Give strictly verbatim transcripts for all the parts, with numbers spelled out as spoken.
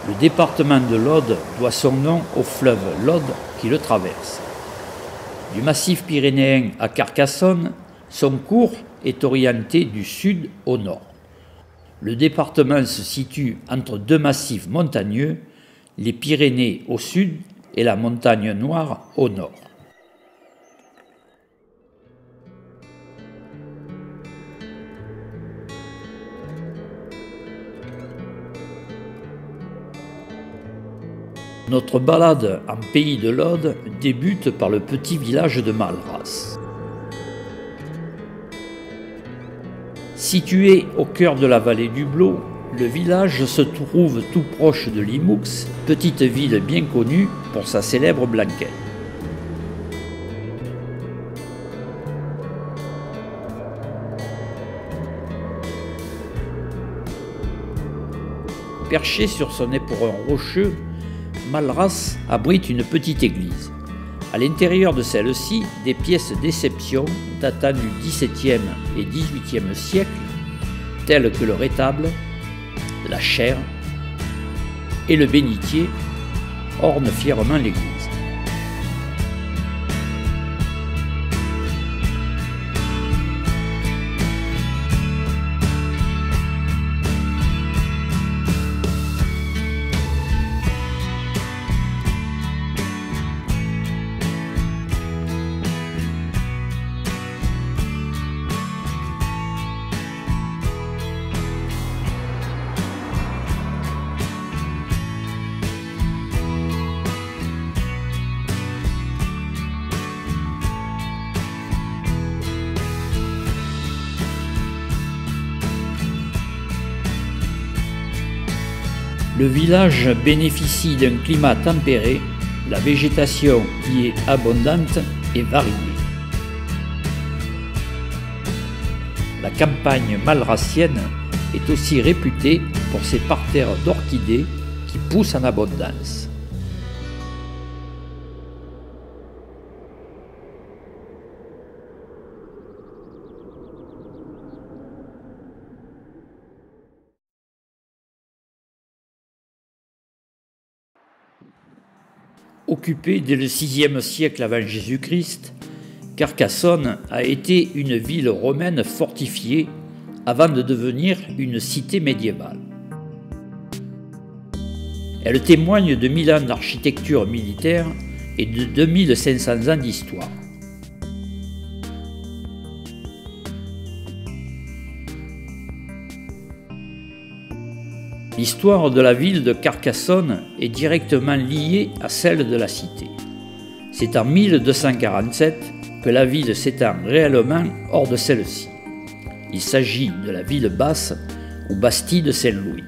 Le département de l'Aude doit son nom au fleuve l'Aude qui le traverse. Du massif pyrénéen à Carcassonne, son cours est orienté du sud au nord. Le département se situe entre deux massifs montagneux, les Pyrénées au sud et la Montagne Noire au nord. Notre balade en pays de l'Aude débute par le petit village de Malras. Situé au cœur de la vallée du Blot, le village se trouve tout proche de Limoux, petite ville bien connue pour sa célèbre blanquette. Perché sur son éperon rocheux, Malras abrite une petite église. À l'intérieur de celle-ci, des pièces d'exception datant du dix-septième et dix-huitième siècle, telles que le rétable, la chaire et le bénitier, ornent fièrement l'église. Le village bénéficie d'un climat tempéré, la végétation y est abondante et variée. La campagne malrassienne est aussi réputée pour ses parterres d'orchidées qui poussent en abondance. Occupée dès le sixième siècle avant Jésus-Christ, Carcassonne a été une ville romaine fortifiée avant de devenir une cité médiévale. Elle témoigne de mille ans d'architecture militaire et de deux mille cinq cents ans d'histoire. L'histoire de la ville de Carcassonne est directement liée à celle de la cité. C'est en mille deux cent quarante-sept que la ville s'étend réellement hors de celle-ci. Il s'agit de la ville basse ou Bastide de Saint-Louis.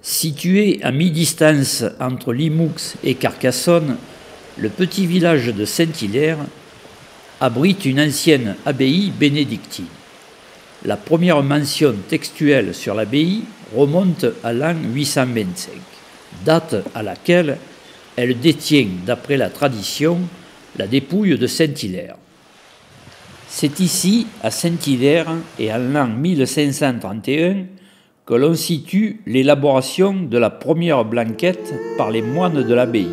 Situé à mi-distance entre Limoux et Carcassonne, le petit village de Saint-Hilaire abrite une ancienne abbaye bénédictine. La première mention textuelle sur l'abbaye remonte à l'an huit cent vingt-cinq, date à laquelle elle détient, d'après la tradition, la dépouille de Saint-Hilaire. C'est ici, à Saint-Hilaire, et en l'an mille cinq cent trente et un, que l'on situe l'élaboration de la première blanquette par les moines de l'abbaye.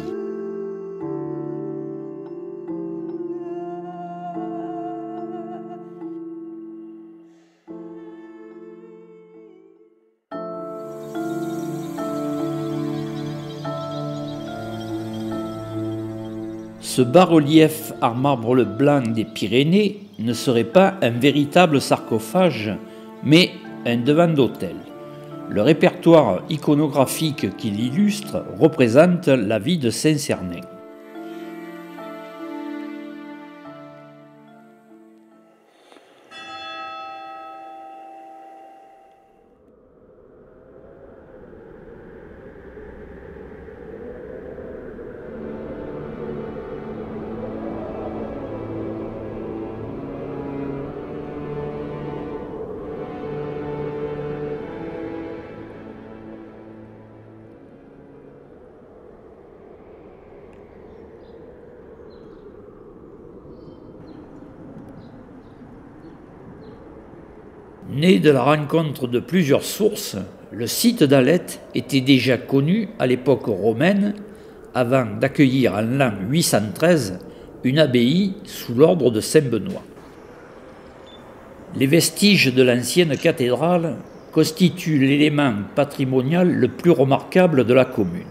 Ce bas-relief en marbre blanc des Pyrénées ne serait pas un véritable sarcophage, mais un devant d'autel. Le répertoire iconographique qui l'illustre représente la vie de Saint-Cernin. Né de la rencontre de plusieurs sources, le site d'Alette était déjà connu à l'époque romaine, avant d'accueillir en l'an huit cent treize une abbaye sous l'ordre de Saint-Benoît. Les vestiges de l'ancienne cathédrale constituent l'élément patrimonial le plus remarquable de la commune.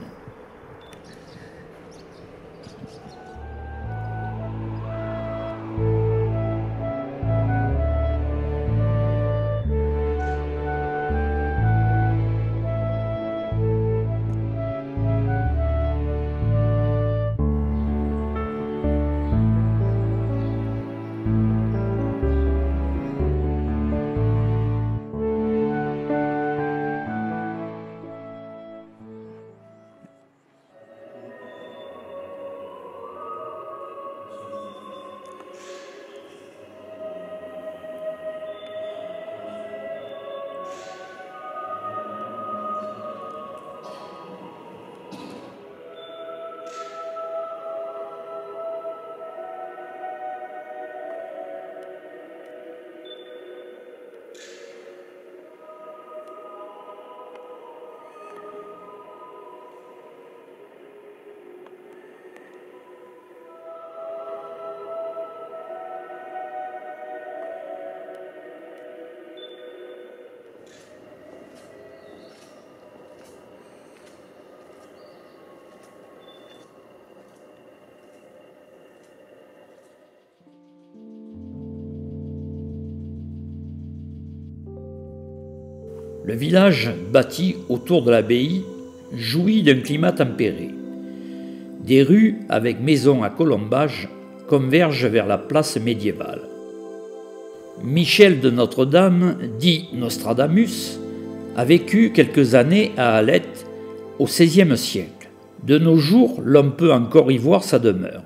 Le village, bâti autour de l'abbaye, jouit d'un climat tempéré. Des rues avec maisons à colombages convergent vers la place médiévale. Michel de Notre-Dame, dit Nostradamus, a vécu quelques années à Alette au seizième siècle. De nos jours, l'on peut encore y voir sa demeure.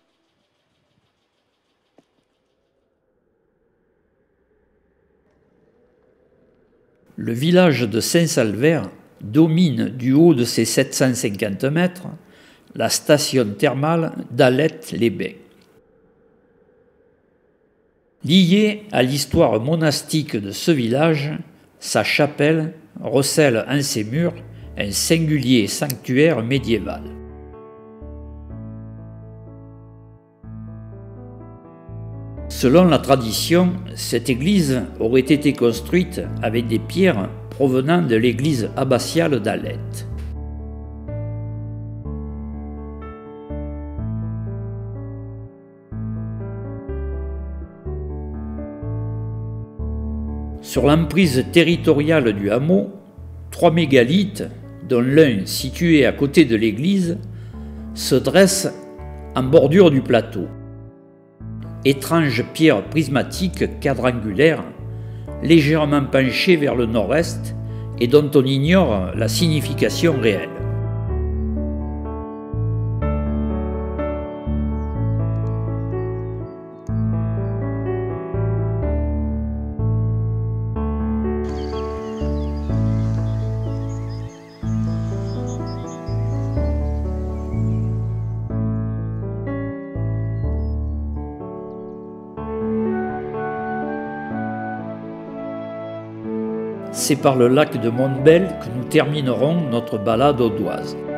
Le village de Saint-Salvaire domine du haut de ses sept cent cinquante mètres la station thermale d'Alette-les-Bains. Liée à l'histoire monastique de ce village, sa chapelle recèle en ses murs un singulier sanctuaire médiéval. Selon la tradition, cette église aurait été construite avec des pierres provenant de l'église abbatiale d'Alette. Sur l'emprise territoriale du hameau, trois mégalithes, dont l'un situé à côté de l'église, se dressent en bordure du plateau. Étrange pierre prismatique quadrangulaire, légèrement penchée vers le nord-est et dont on ignore la signification réelle. C'est par le lac de Montbel que nous terminerons notre balade audoise.